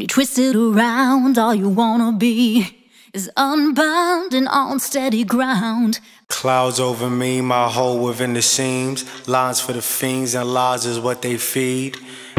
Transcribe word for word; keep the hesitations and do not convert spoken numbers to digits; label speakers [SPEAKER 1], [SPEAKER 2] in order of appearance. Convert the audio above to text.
[SPEAKER 1] you twist it around, all you wanna be is unbound and on steady ground.
[SPEAKER 2] Clouds over me, my hole within the seams. Lines for the fiends and lies is what they feed.